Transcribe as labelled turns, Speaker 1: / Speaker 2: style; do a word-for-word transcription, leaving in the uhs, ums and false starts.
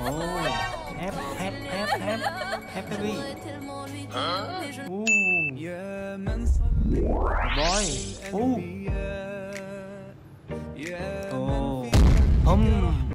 Speaker 1: اوه هاب هاب هاب هاب هاب بيبي اوه
Speaker 2: يا من صلي
Speaker 1: باي اوه
Speaker 2: الأنبياء يا
Speaker 1: اوه
Speaker 2: من في
Speaker 1: هم